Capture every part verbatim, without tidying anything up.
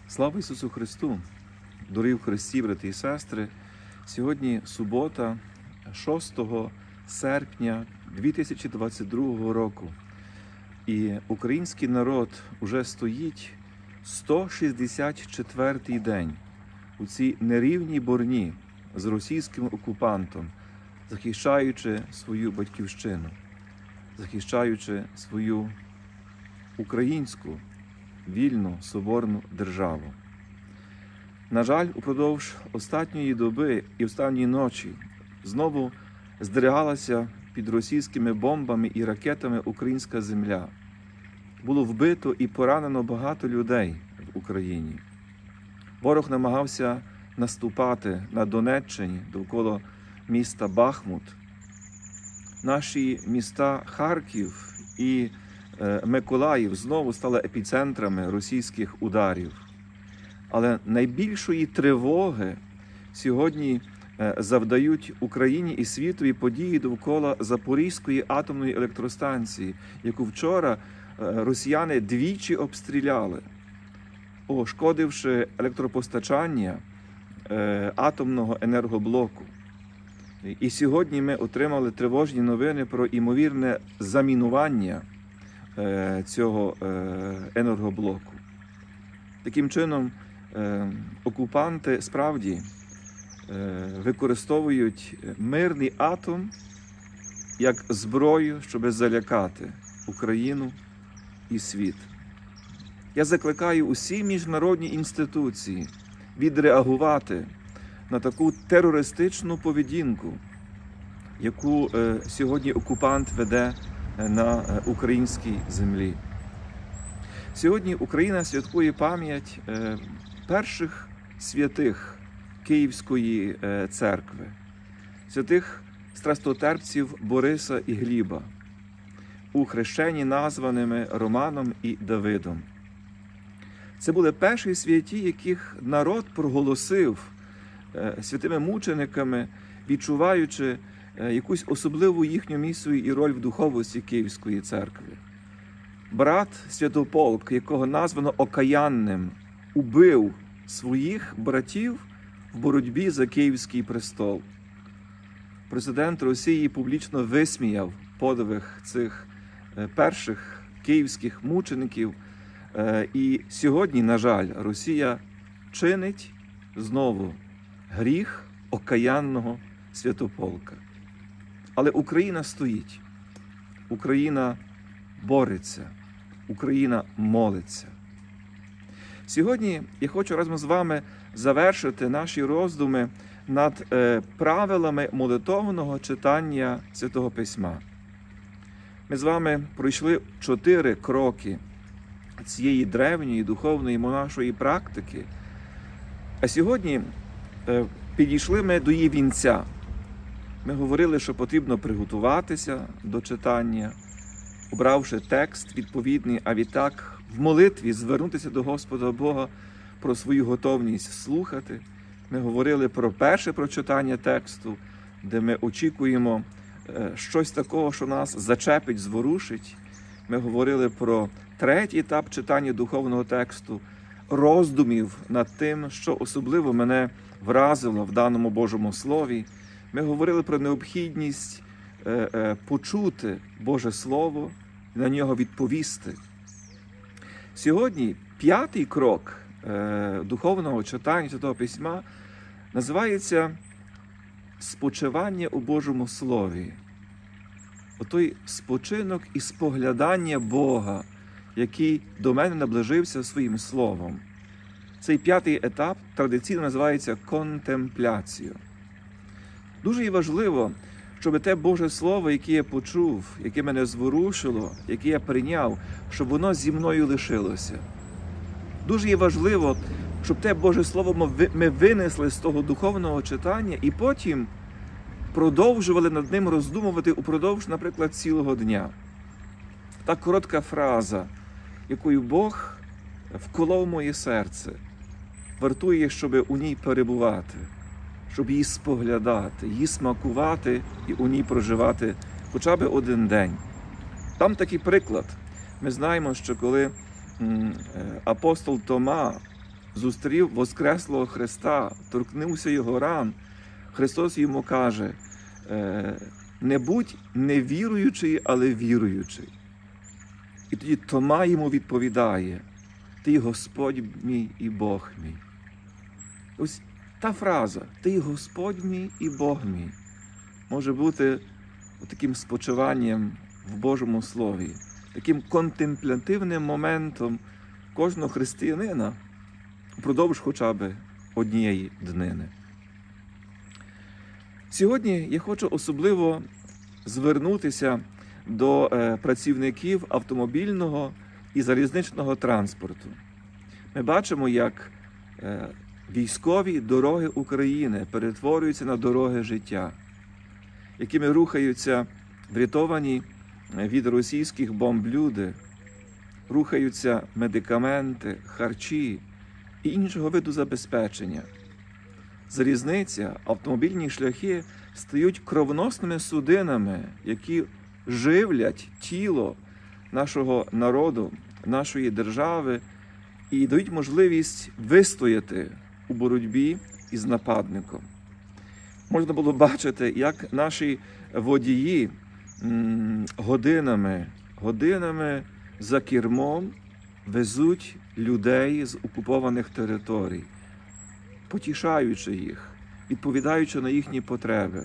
Слава Ісусу Христу! Дорогі в Христі, брати і сестри! Сьогодні субота, шостого серпня дві тисячі двадцять другого року. І український народ уже стоїть сто шістдесят четвертий день у цій нерівній борні з російським окупантом, захищаючи свою батьківщину, захищаючи свою українську вільну, соборну державу. На жаль, упродовж останньої доби і останньої ночі знову здригалася під російськими бомбами і ракетами українська земля. Було вбито і поранено багато людей в Україні. Ворог намагався наступати на Донеччині довкола міста Бахмут. Наші міста Харків і Миколаїв знову стали епіцентрами російських ударів. Але найбільшої тривоги сьогодні завдають Україні і світові події довкола Запорізької атомної електростанції, яку вчора росіяни двічі обстріляли, пошкодивши електропостачання атомного енергоблоку. І сьогодні ми отримали тривожні новини про імовірне замінування цього енергоблоку. Таким чином, окупанти справді використовують мирний атом як зброю, щоб залякати Україну і світ. Я закликаю усі міжнародні інституції відреагувати на таку терористичну поведінку, яку сьогодні окупант веде на українській землі. Сьогодні Україна святкує пам'ять перших святих Київської церкви, святих страстотерпців Бориса і Гліба, у хрещенні названими Романом і Давидом. Це були перші святі, яких народ проголосив святими мучениками, відчуваючи якусь особливу їхню місію і роль в духовності Київської церкви. Брат Святополк, якого названо Окаянним, убив своїх братів в боротьбі за Київський престол. Президент Росії публічно висміяв подвиг цих перших київських мучеників. І сьогодні, на жаль, Росія чинить знову гріх окаянного Святополка. Але Україна стоїть, Україна бореться, Україна молиться. Сьогодні я хочу разом з вами завершити наші роздуми над е, правилами молитовного читання Святого Письма. Ми з вами пройшли чотири кроки цієї древньої духовної монашої практики, а сьогодні е, підійшли ми до її вінця. Ми говорили, що потрібно приготуватися до читання, обравши текст відповідний, а відтак в молитві звернутися до Господа Бога про свою готовність слухати. Ми говорили про перше прочитання тексту, де ми очікуємо щось такого, що нас зачепить, зворушить. Ми говорили про третій етап читання духовного тексту, роздумів над тим, що особливо мене вразило в даному Божому Слові. Ми говорили про необхідність е, е, почути Боже Слово, на нього відповісти. Сьогодні п'ятий крок е, духовного читання Святого Письма називається спочивання у Божому Слові. Отой спочинок і споглядання Бога, який до мене наближився своїм Словом. Цей п'ятий етап традиційно називається контемпляцією. Дуже і важливо, щоб те Боже Слово, яке я почув, яке мене зворушило, яке я прийняв, щоб воно зі мною лишилося. Дуже є важливо, щоб те Боже Слово ми винесли з того духовного читання і потім продовжували над ним роздумувати упродовж, наприклад, цілого дня. Та коротка фраза, якою Бог вколов моє серце, вартує, щоб у ній перебувати, щоб її споглядати, її смакувати і у ній проживати хоча б один день. Там такий приклад. Ми знаємо, що коли апостол Тома зустрів воскреслого Христа, торкнувся його ран, Христос йому каже: не будь невіруючий, але віруючий. І тоді Тома йому відповідає: ти Господь мій і Бог мій. Ось та фраза «ти Господь мій і Бог мій» може бути таким спочиванням в Божому Слові, таким контемплятивним моментом кожного християнина впродовж хоча б однієї днини. Сьогодні я хочу особливо звернутися до працівників автомобільного і залізничного транспорту. Ми бачимо, як військові дороги України перетворюються на дороги життя, якими рухаються врятовані від російських бомб люди, рухаються медикаменти, харчі і іншого виду забезпечення. Залізниця, автомобільні шляхи стають кровоносними судинами, які живлять тіло нашого народу, нашої держави і дають можливість вистояти у боротьбі із нападником. Можна було бачити, як наші водії годинами, годинами за кермом везуть людей з окупованих територій, потішаючи їх, відповідаючи на їхні потреби.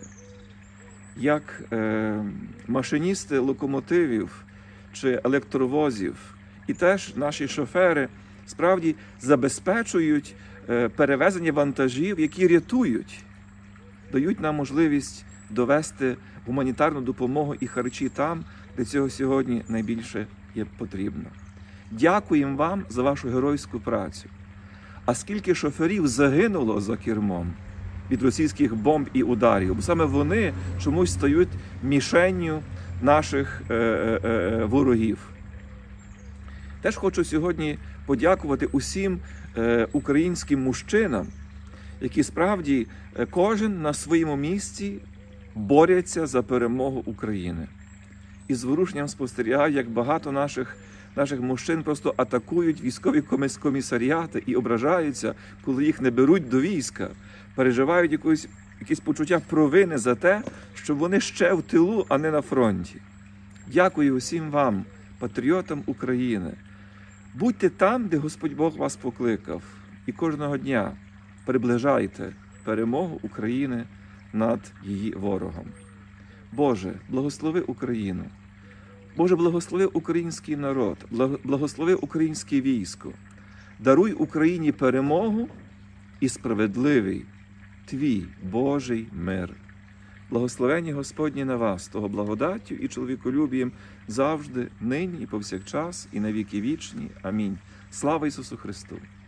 Як е, машиністи локомотивів чи електровозів, і теж наші шофери справді забезпечують е, перевезення вантажів, які рятують, дають нам можливість довести гуманітарну допомогу і харчі там, де цього сьогодні найбільше є потрібно. Дякуємо вам за вашу геройську працю. А скільки шоферів загинуло за кермом від російських бомб і ударів, бо саме вони чомусь стають мішенню наших е, е, е, ворогів. Теж хочу сьогодні подякувати усім е, українським мужчинам, які справді е, кожен на своєму місці борються за перемогу України. І з зворушенням спостерігаю, як багато наших Наших мужчин просто атакують військові комісаріати і ображаються, коли їх не беруть до війська, переживають якусь, якісь почуття провини за те, що вони ще в тилу, а не на фронті. Дякую усім вам, патріотам України. Будьте там, де Господь Бог вас покликав, і кожного дня приближайте перемогу України над її ворогом. Боже, благослови Україну. Боже, благослови український народ, благослови українське військо. Даруй Україні перемогу і справедливий Твій Божий мир. Благословення Господнє на вас, того благодаттю і чоловіколюбієм завжди, нині і повсякчас, і на віки вічні. Амінь. Слава Ісусу Христу!